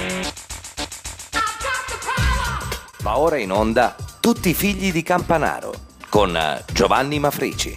Va ora in onda Tutti i figli di Campanaro con Giovanni Mafrici.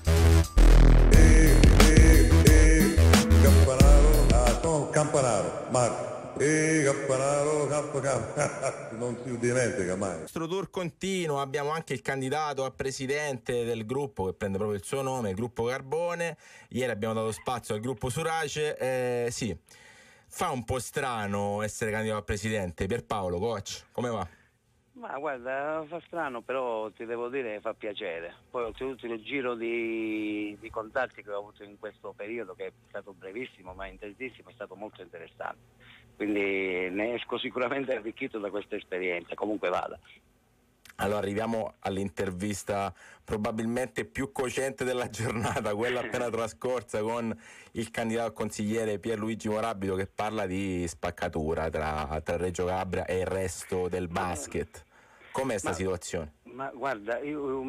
Campanaro, Marco. Campanaro, non si dimentica mai. Il nostro tour continua, abbiamo anche il candidato a presidente del gruppo che prende proprio il suo nome, il gruppo Carbone. Ieri abbiamo dato spazio al gruppo Surace. Sì, fa un po' strano essere candidato a presidente. Pierpaolo, coach, come va? Ma guarda, fa strano, però ti devo dire che fa piacere. Poi oltretutto il giro di contatti che ho avuto in questo periodo, che è stato brevissimo ma intensissimo, è stato molto interessante. Quindi ne esco sicuramente arricchito da questa esperienza, comunque vada. Allora arriviamo all'intervista probabilmente più cocente della giornata, quella appena trascorsa con il candidato consigliere Pierluigi Morabito, che parla di spaccatura tra Reggio Calabria e il resto del basket. Com'è questa situazione? Ma guarda,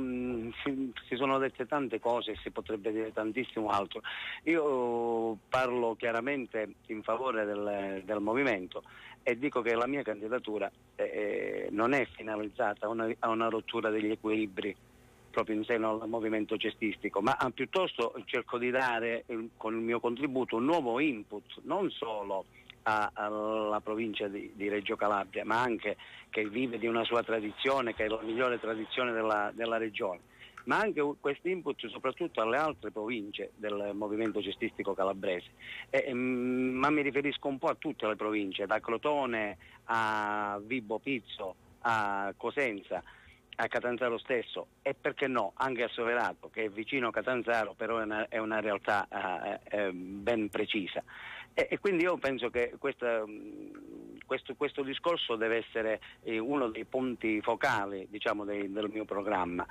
si sono dette tante cose, si potrebbe dire tantissimo altro. Io parlo chiaramente in favore del movimento e dico che la mia candidatura non è finalizzata a una rottura degli equilibri proprio in seno al movimento cestistico, ma piuttosto cerco di dare con il mio contributo un nuovo input, non solo alla provincia di Reggio Calabria, ma anche che vive di una sua tradizione, che è la migliore tradizione della regione, ma anche questo input soprattutto alle altre province del movimento cestistico calabrese. Ma mi riferisco un po' a tutte le province, da Crotone a Vibo Pizzo a Cosenza, a Catanzaro stesso, e perché no anche a Soverato, che è vicino a Catanzaro, però è una realtà ben precisa. E quindi io penso che questo discorso deve essere uno dei punti focali, diciamo, del mio programma.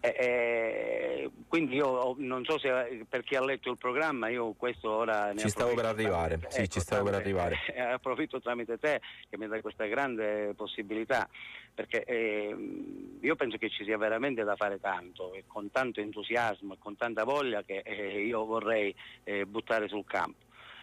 Quindi io non so se per chi ha letto il programma, io questo ora ne ci stavo per arrivare. Sì, ci stavo per arrivare. Approfitto tramite te che mi dai questa grande possibilità, perché io penso che ci sia veramente da fare tanto, e con tanto entusiasmo e con tanta voglia che io vorrei buttare sul campo.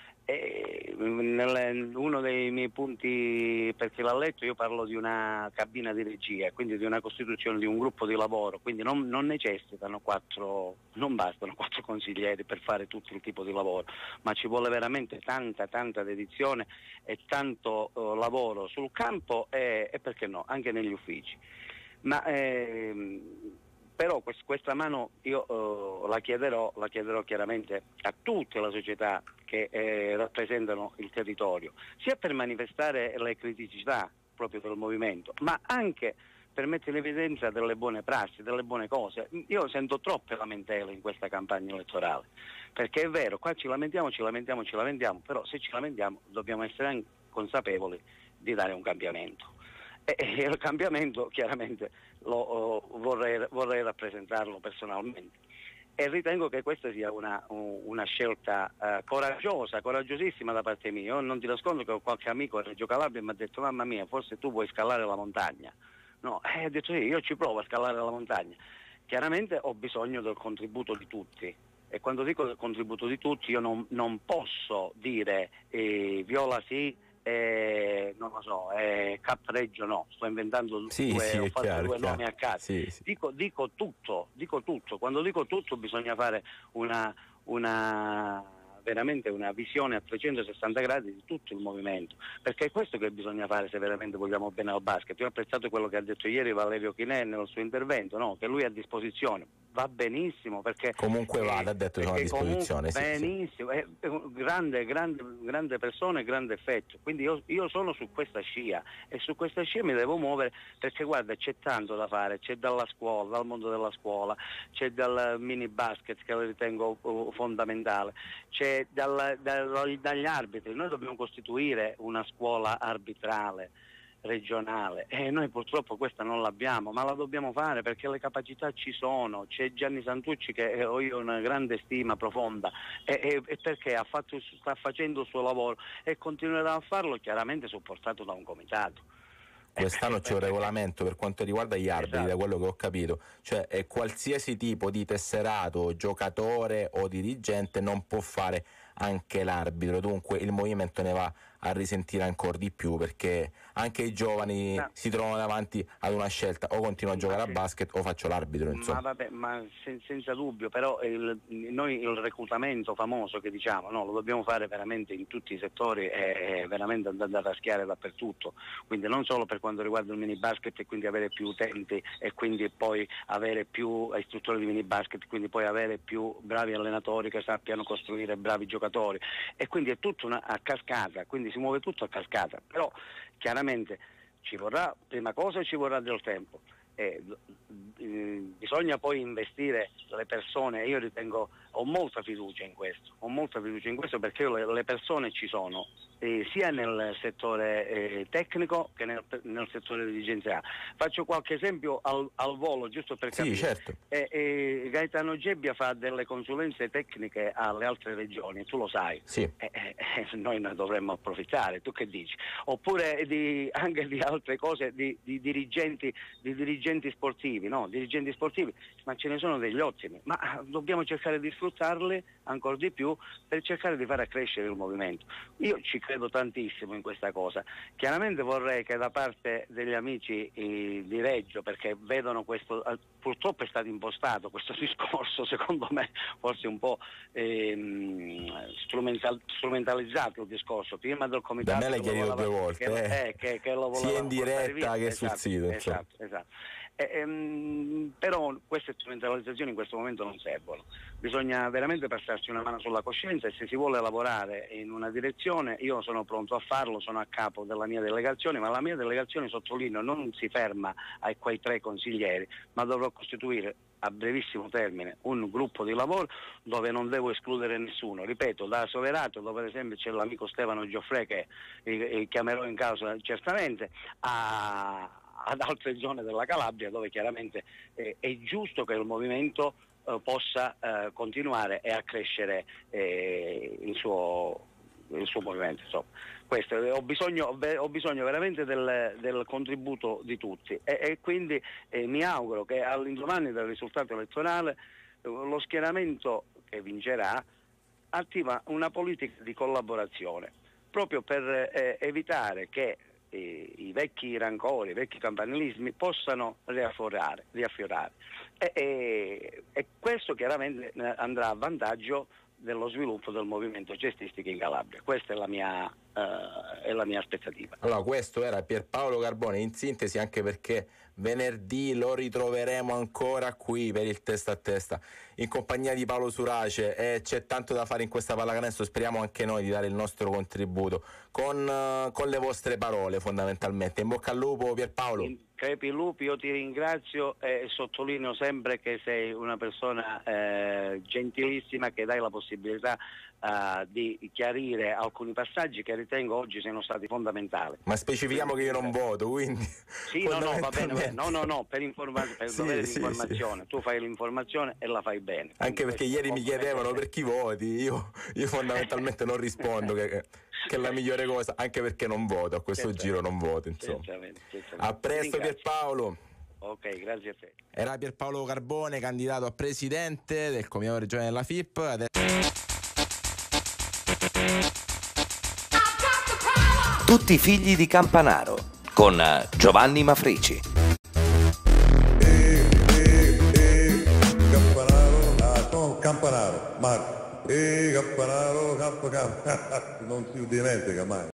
Uno dei miei punti, per chi l'ha letto, io parlo di una cabina di regia, quindi di una costituzione di un gruppo di lavoro, quindi non necessitano non bastano 4 consiglieri per fare tutto il tipo di lavoro, ma ci vuole veramente tanta dedizione e tanto lavoro sul campo e perché no, anche negli uffici. Ma però questa mano io la chiederò chiaramente a tutte le società che rappresentano il territorio, sia per manifestare le criticità proprio del movimento, ma anche per mettere in evidenza delle buone prassi, delle buone cose. Io sento troppe lamentele in questa campagna elettorale, perché è vero, qua ci lamentiamo, però se ci lamentiamo dobbiamo essere anche consapevoli di dare un cambiamento. E il cambiamento chiaramente vorrei rappresentarlo personalmente, e ritengo che questa sia una scelta coraggiosissima da parte mia. Io non ti nascondo che ho qualche amico a Reggio Calabria e mi ha detto: mamma mia, forse tu vuoi scalare la montagna. No, ho detto sì, io ci provo a scalare la montagna. Chiaramente ho bisogno del contributo di tutti, e quando dico del contributo di tutti io non posso dire Viola sì, non lo so, Capreggio no, sto inventando ho fatto due nomi a caso. Sì. Dico tutto. Quando dico tutto bisogna fare veramente una visione a 360 gradi di tutto il movimento, perché è questo che bisogna fare se veramente vogliamo bene al basket. Io ho apprezzato quello che ha detto ieri Valerio Chinè nel suo intervento, no? Che lui è a disposizione, va benissimo, perché comunque ha detto che sono a disposizione, benissimo, è grande persona e grande effetto, quindi io sono su questa scia, e su questa scia mi devo muovere, perché guarda, c'è tanto da fare, c'è dalla scuola, dal mondo della scuola, c'è dal mini basket, che lo ritengo fondamentale, c'è dagli arbitri. Noi dobbiamo costituire una scuola arbitrale regionale, e noi purtroppo questa non l'abbiamo, ma la dobbiamo fare perché le capacità ci sono. C'è Gianni Santucci, che ho io una grande stima profonda, e perché sta facendo il suo lavoro e continuerà a farlo, chiaramente supportato da un comitato. Quest'anno c'è un regolamento per quanto riguarda gli arbitri, esatto, da quello che ho capito, cioè qualsiasi tipo di tesserato, giocatore o dirigente non può fare anche l'arbitro, dunque il movimento ne va a risentire ancora di più, perché anche i giovani si trovano davanti ad una scelta: o continuo a giocare a basket o faccio l'arbitro, insomma. Ma vabbè, senza dubbio, però noi il reclutamento famoso che diciamo, no, lo dobbiamo fare veramente in tutti i settori, è veramente andando a raschiare dappertutto, quindi non solo per quanto riguarda il mini basket e quindi avere più utenti e quindi poi avere più istruttori di mini basket, quindi poi avere più bravi allenatori che sappiano costruire bravi giocatori, e quindi è tutto a cascata, quindi si muove tutto a cascata, però chiaramente ci vorrà, prima cosa ci vorrà del tempo. Bisogna poi investire le persone. Io ritengo, ho molta fiducia in questo perché le persone ci sono, sia nel settore tecnico che nel settore dirigenziale. Faccio qualche esempio al volo, giusto per capire. Sì, certo. Gaetano Gebbia fa delle consulenze tecniche alle altre regioni, tu lo sai. Sì. Noi ne dovremmo approfittare, tu che dici? Oppure anche di altre cose, di dirigenti sportivi, no? Dirigenti sportivi, ma ce ne sono degli ottimi, ma dobbiamo cercare di sfruttarli ancora di più per cercare di far accrescere il movimento. Io ci credo tantissimo in questa cosa. Chiaramente vorrei che da parte degli amici di Reggio, perché vedono questo, purtroppo è stato impostato questo discorso, secondo me forse un po' strumentalizzato il discorso, prima del comitato. Da me l'hai chiarito 2 volte, che lo sia in diretta che sul sito. Esatto. Però queste strumentalizzazioni in questo momento non servono, bisogna veramente passarci una mano sulla coscienza, e se si vuole lavorare in una direzione io sono pronto a farlo, sono a capo della mia delegazione, ma la mia delegazione, sottolineo, non si ferma a quei 3 consiglieri, ma dovrò costituire a brevissimo termine un gruppo di lavoro dove non devo escludere nessuno, ripeto, da Soverato, dove per esempio c'è l'amico Stefano Gioffre che chiamerò in causa certamente, ad altre zone della Calabria, dove chiaramente è giusto che il movimento possa continuare e accrescere il suo movimento. Insomma. Questo, ho bisogno veramente del contributo di tutti, e quindi mi auguro che all'indomani del risultato elettorale lo schieramento che vincerà attiva una politica di collaborazione, proprio per evitare che i vecchi rancori, i vecchi campanilismi possano riaffiorare. E questo chiaramente andrà a vantaggio dello sviluppo del movimento cestistico in Calabria. Questa è la mia aspettativa. Allora, questo era Pierpaolo Carbone in sintesi, anche perché venerdì lo ritroveremo ancora qui per il testa a testa in compagnia di Paolo Surace, e c'è tanto da fare in questa pallacanestro. Speriamo anche noi di dare il nostro contributo con le vostre parole, fondamentalmente. In bocca al lupo, Pierpaolo. Crepi Lupi, io ti ringrazio e sottolineo sempre che sei una persona gentilissima, che dai la possibilità di chiarire alcuni passaggi che ritengo oggi siano stati fondamentali. Ma specifichiamo che io non voto, quindi... Sì, no, va bene, no, per dovere di informazione. Tu fai l'informazione e la fai bene. Anche perché ieri mi chiedevano per chi voti, io fondamentalmente non rispondo che è la migliore cosa, anche perché non voto, a questo giro non voto, insomma. Certamente. A presto Pierpaolo. Ok, grazie a te. Era Pierpaolo Carbone, candidato a presidente del Comitato Regionale della FIP. Tutti figli di Campanaro, con Giovanni Mafrici. Campanaro, Marco. Campanaro, non si dimentica mai.